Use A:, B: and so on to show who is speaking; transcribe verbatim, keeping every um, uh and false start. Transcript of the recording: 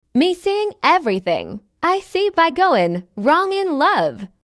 A: Me seeing everything I see by going wrong in love.